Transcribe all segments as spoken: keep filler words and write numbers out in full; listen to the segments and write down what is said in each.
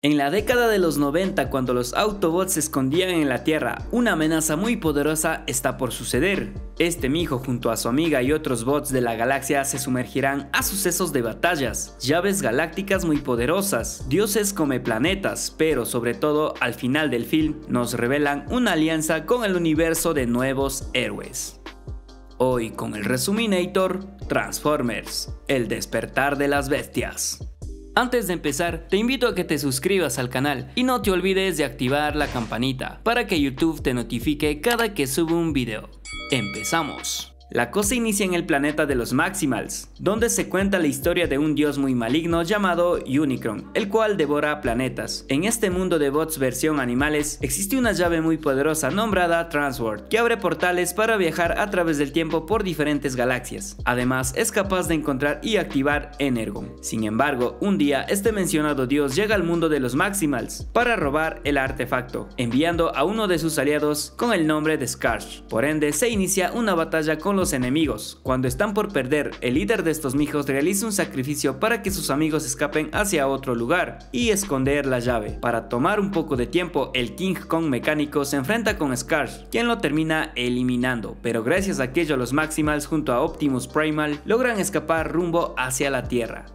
En la década de los noventa, cuando los Autobots se escondían en la Tierra, una amenaza muy poderosa está por suceder. Este mijo junto a su amiga y otros bots de la galaxia se sumergirán a sucesos de batallas, llaves galácticas muy poderosas, dioses come planetas, pero sobre todo al final del film nos revelan una alianza con el universo de nuevos héroes. Hoy con el Resuminator, Transformers, el despertar de las bestias. Antes de empezar, te invito a que te suscribas al canal y no te olvides de activar la campanita para que YouTube te notifique cada que suba un video. ¡Empezamos! La cosa inicia en el planeta de los Maximals, donde se cuenta la historia de un dios muy maligno llamado Unicron, el cual devora planetas. En este mundo de bots versión animales, existe una llave muy poderosa nombrada Transworld, que abre portales para viajar a través del tiempo por diferentes galaxias. Además, es capaz de encontrar y activar Energon. Sin embargo, un día este mencionado dios llega al mundo de los Maximals para robar el artefacto, enviando a uno de sus aliados con el nombre de Scourge. Por ende, se inicia una batalla con los enemigos. Cuando están por perder, el líder de estos mijos realiza un sacrificio para que sus amigos escapen hacia otro lugar y esconder la llave. Para tomar un poco de tiempo, el King Kong mecánico se enfrenta con Scourge, quien lo termina eliminando, pero gracias a aquello los Maximals junto a Optimus Primal logran escapar rumbo hacia la Tierra.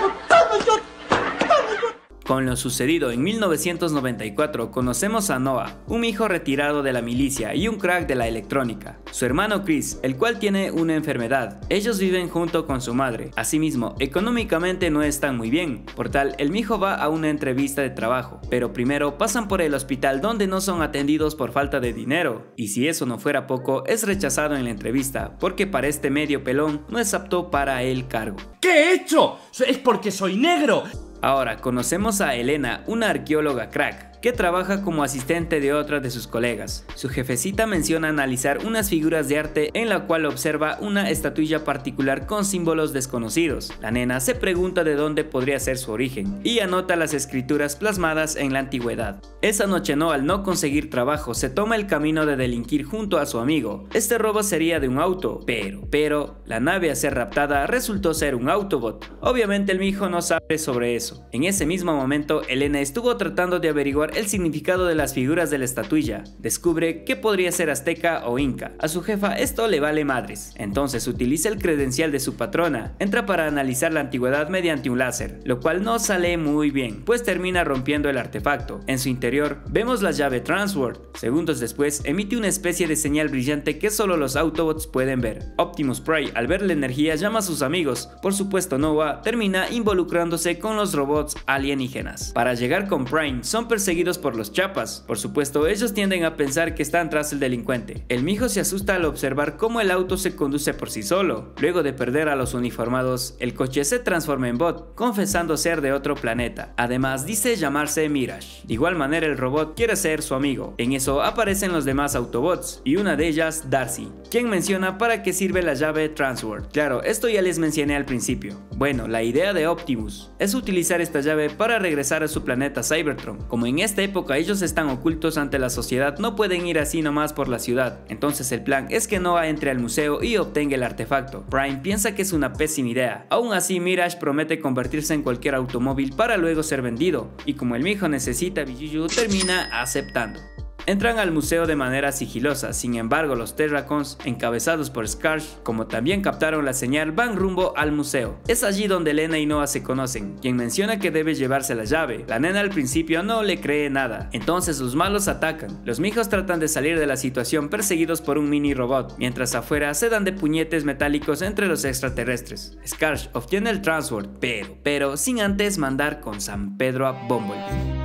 Con lo sucedido en mil novecientos noventa y cuatro conocemos a Noah, un hijo retirado de la milicia y un crack de la electrónica. Su hermano Chris, el cual tiene una enfermedad. Ellos viven junto con su madre. Asimismo, económicamente no están muy bien. Por tal, el mijo va a una entrevista de trabajo, pero primero pasan por el hospital donde no son atendidos por falta de dinero. Y si eso no fuera poco, es rechazado en la entrevista, porque para este medio pelón no es apto para el cargo. ¿Qué he hecho? Es porque soy negro. Ahora conocemos a Elena, una arqueóloga crack, que trabaja como asistente de otra de sus colegas. Su jefecita menciona analizar unas figuras de arte en la cual observa una estatuilla particular con símbolos desconocidos. La nena se pregunta de dónde podría ser su origen y anota las escrituras plasmadas en la antigüedad. Esa noche no, al no conseguir trabajo, se toma el camino de delinquir junto a su amigo. Este robo sería de un auto, pero, pero, la nave a ser raptada resultó ser un Autobot. Obviamente el mijo no sabe sobre eso. En ese mismo momento, Elena estuvo tratando de averiguar el significado de las figuras de la estatuilla. Descubre que podría ser azteca o inca. A su jefa esto le vale madres. Entonces utiliza el credencial de su patrona. Entra para analizar la antigüedad mediante un láser, lo cual no sale muy bien, pues termina rompiendo el artefacto. En su interior vemos la llave Transworld. Segundos después emite una especie de señal brillante que solo los Autobots pueden ver. Optimus Prime, al ver la energía, llama a sus amigos. Por supuesto, Noah termina involucrándose con los robots alienígenas. Para llegar con Prime son perseguidos por los chapas. Por supuesto, ellos tienden a pensar que están tras el delincuente. El mijo se asusta al observar cómo el auto se conduce por sí solo. Luego de perder a los uniformados, el coche se transforma en bot, confesando ser de otro planeta. Además, dice llamarse Mirage. De igual manera, el robot quiere ser su amigo. En eso aparecen los demás Autobots, y una de ellas, Darcy, quien menciona para qué sirve la llave Transworld. Claro, esto ya les mencioné al principio. Bueno, la idea de Optimus es utilizar esta llave para regresar a su planeta Cybertron. Como en esta época ellos están ocultos ante la sociedad, no pueden ir así nomás por la ciudad. Entonces el plan es que Noah entre al museo y obtenga el artefacto. Prime piensa que es una pésima idea. Aún así, Mirage promete convertirse en cualquier automóvil para luego ser vendido, y como el mijo necesita billuyo, termina aceptando. Entran al museo de manera sigilosa. Sin embargo, los Terracons, encabezados por Scourge, como también captaron la señal, van rumbo al museo. Es allí donde Elena y Noah se conocen, quien menciona que debe llevarse la llave. La nena al principio no le cree nada. Entonces los malos atacan. Los mijos tratan de salir de la situación perseguidos por un mini robot, mientras afuera se dan de puñetes metálicos entre los extraterrestres. Scourge obtiene el Transworld, pero, pero sin antes mandar con San Pedro a Bumblebee.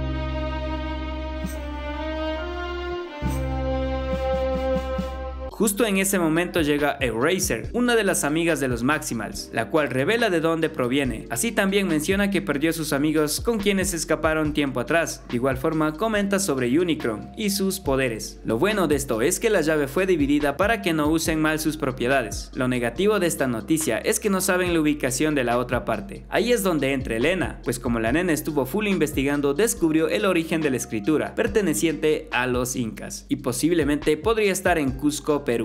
Justo en ese momento llega Eraser, una de las amigas de los Maximals, la cual revela de dónde proviene. Así también menciona que perdió a sus amigos con quienes escaparon tiempo atrás. De igual forma comenta sobre Unicron y sus poderes. Lo bueno de esto es que la llave fue dividida para que no usen mal sus propiedades. Lo negativo de esta noticia es que no saben la ubicación de la otra parte. Ahí es donde entra Elena, pues como la nena estuvo full investigando, descubrió el origen de la escritura, perteneciente a los incas, y posiblemente podría estar en Cusco, Perú.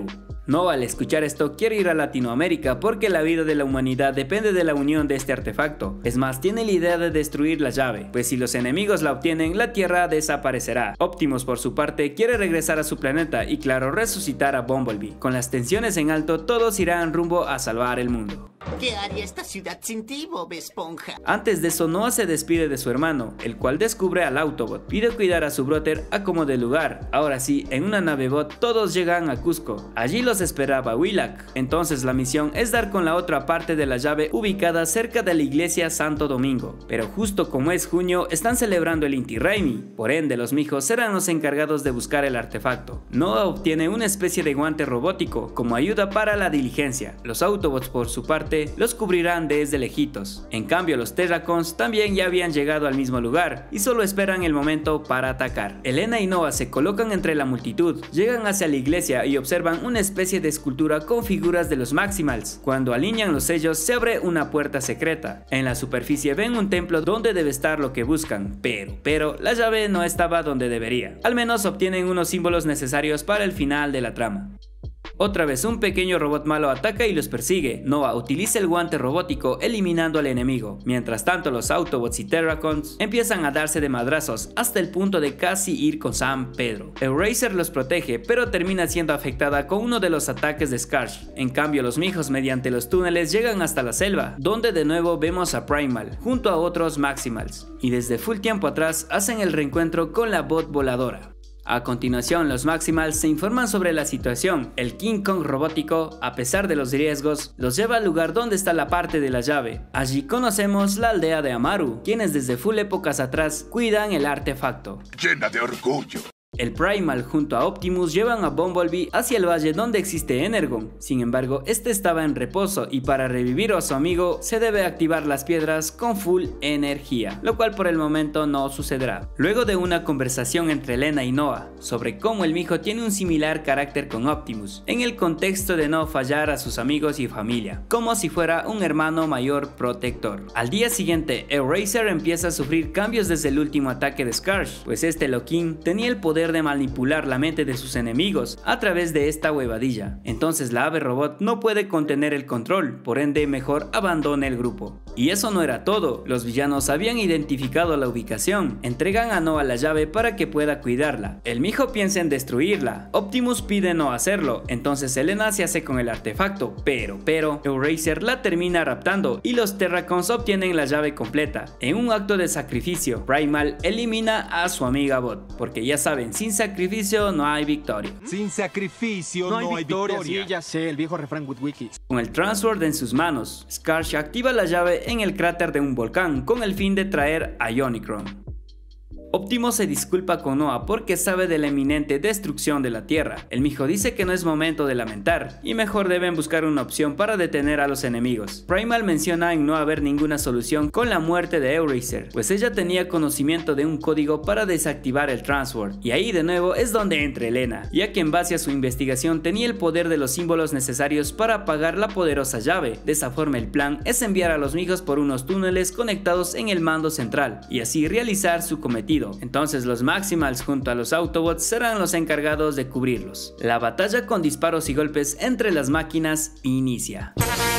Noah, al escuchar esto, quiere ir a Latinoamérica porque la vida de la humanidad depende de la unión de este artefacto. Es más, tiene la idea de destruir la llave, pues si los enemigos la obtienen, la Tierra desaparecerá. Optimus, por su parte, quiere regresar a su planeta y, claro, resucitar a Bumblebee. Con las tensiones en alto, todos irán rumbo a salvar el mundo. ¿Qué haría esta ciudad sin ti, Bob Esponja? Antes de eso, Noah se despide de su hermano, el cual descubre al Autobot. Pide cuidar a su brother a como de lugar. Ahora sí, en una nave bot, todos llegan a Cusco. Allí los esperaba Willac. Entonces la misión es dar con la otra parte de la llave ubicada cerca de la iglesia Santo Domingo. Pero justo como es junio, están celebrando el Inti Raymi. Por ende, los mijos serán los encargados de buscar el artefacto. Noah obtiene una especie de guante robótico como ayuda para la diligencia. Los Autobots, por su parte, los cubrirán desde lejitos. En cambio, los Terracons también ya habían llegado al mismo lugar y solo esperan el momento para atacar. Elena y Noah se colocan entre la multitud, llegan hacia la iglesia y observan una especie de escultura con figuras de los Maximals. Cuando alinean los sellos, se abre una puerta secreta. En la superficie ven un templo donde debe estar lo que buscan, pero, pero la llave no estaba donde debería. Al menos obtienen unos símbolos necesarios para el final de la trama. Otra vez un pequeño robot malo ataca y los persigue. Noah utiliza el guante robótico eliminando al enemigo. Mientras tanto, los Autobots y Terracons empiezan a darse de madrazos hasta el punto de casi ir con San Pedro. Eraser los protege, pero termina siendo afectada con uno de los ataques de Scarch. En cambio, los mijos mediante los túneles llegan hasta la selva, donde de nuevo vemos a Primal junto a otros Maximals. Y desde full tiempo atrás hacen el reencuentro con la bot voladora. A continuación, los Maximals se informan sobre la situación. El King Kong robótico, a pesar de los riesgos, los lleva al lugar donde está la parte de la llave. Allí conocemos la aldea de Amaru, quienes desde full épocas atrás cuidan el artefacto. Llena de orgullo. El Primal junto a Optimus llevan a Bumblebee hacia el valle donde existe Energon. Sin embargo, este estaba en reposo y para revivir a su amigo se debe activar las piedras con full energía, lo cual por el momento no sucederá. Luego de una conversación entre Elena y Noah sobre cómo el mijo tiene un similar carácter con Optimus, en el contexto de no fallar a sus amigos y familia, como si fuera un hermano mayor protector. Al día siguiente, Eraser empieza a sufrir cambios desde el último ataque de Scarch, pues este Loquín tenía el poder de manipular la mente de sus enemigos a través de esta huevadilla. Entonces la ave robot no puede contener el control, por ende mejor abandona el grupo. Y eso no era todo, los villanos habían identificado la ubicación, entregan a Noah la llave para que pueda cuidarla. El mijo piensa en destruirla, Optimus pide no hacerlo, entonces Elena se hace con el artefacto, pero, pero, Eraser la termina raptando y los Terracons obtienen la llave completa. En un acto de sacrificio, Primal elimina a su amiga Bot, porque ya saben, sin sacrificio no hay victoria. Sin sacrificio no hay, no hay victoria. victoria. Sí, ya sé, el viejo refrán Witwiki. Con el Transword en sus manos, Scarch activa la llave en el cráter de un volcán con el fin de traer a Unicron. Optimus se disculpa con Noah porque sabe de la inminente destrucción de la Tierra. El mijo dice que no es momento de lamentar y mejor deben buscar una opción para detener a los enemigos. Primal menciona en no haber ninguna solución con la muerte de Eraser, pues ella tenía conocimiento de un código para desactivar el Transword, y ahí de nuevo es donde entra Elena, ya que en base a su investigación tenía el poder de los símbolos necesarios para apagar la poderosa llave. De esa forma el plan es enviar a los mijos por unos túneles conectados en el mando central y así realizar su cometido. Entonces los Maximals junto a los Autobots serán los encargados de cubrirlos. La batalla con disparos y golpes entre las máquinas inicia.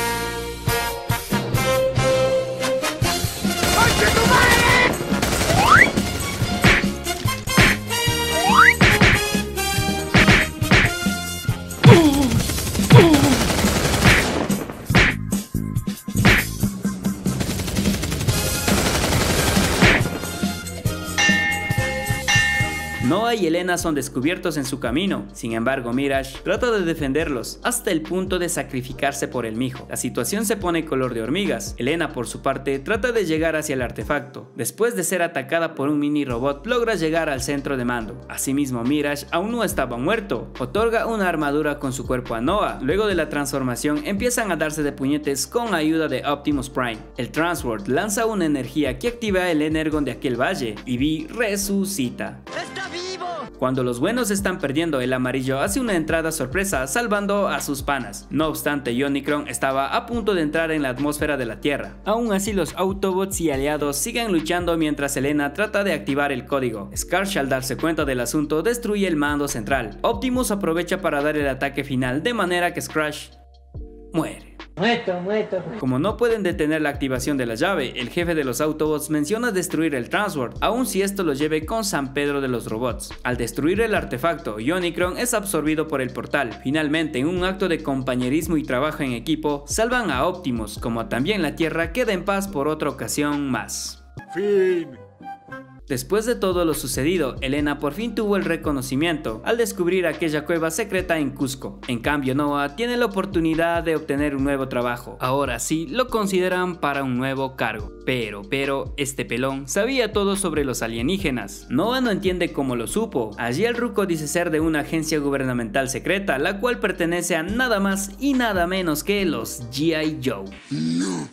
Noah y Elena son descubiertos en su camino, sin embargo Mirage trata de defenderlos hasta el punto de sacrificarse por el mijo. La situación se pone color de hormigas. Elena por su parte trata de llegar hacia el artefacto. Después de ser atacada por un mini robot logra llegar al centro de mando. Asimismo Mirage aún no estaba muerto, otorga una armadura con su cuerpo a Noah. Luego de la transformación empiezan a darse de puñetes con ayuda de Optimus Prime. El Transword lanza una energía que activa el Energon de aquel valle y Vi resucita. Cuando los buenos están perdiendo, el amarillo hace una entrada sorpresa salvando a sus panas. No obstante, Unicron estaba a punto de entrar en la atmósfera de la Tierra. Aún así, los Autobots y aliados siguen luchando mientras Elena trata de activar el código. Scarsh, al darse cuenta del asunto, destruye el mando central. Optimus aprovecha para dar el ataque final de manera que Scarsh muere. Muerto, muerto. Como no pueden detener la activación de la llave, el jefe de los Autobots menciona destruir el Transworld, aun si esto lo lleve con San Pedro de los robots. Al destruir el artefacto, Unicron es absorbido por el portal. Finalmente, en un acto de compañerismo y trabajo en equipo, salvan a Optimus, como también la Tierra queda en paz por otra ocasión más. Fin. Después de todo lo sucedido, Elena por fin tuvo el reconocimiento al descubrir aquella cueva secreta en Cusco. En cambio, Noah tiene la oportunidad de obtener un nuevo trabajo. Ahora sí, lo consideran para un nuevo cargo. Pero, pero, este pelón sabía todo sobre los alienígenas. Noah no entiende cómo lo supo. Allí el ruco dice ser de una agencia gubernamental secreta, la cual pertenece a nada más y nada menos que los G I Joe. No.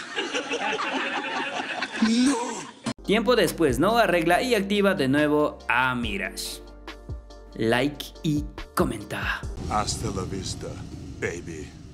No. Tiempo después, Noah arregla y activa de nuevo a Mirage. Like y comenta. Hasta la vista, baby.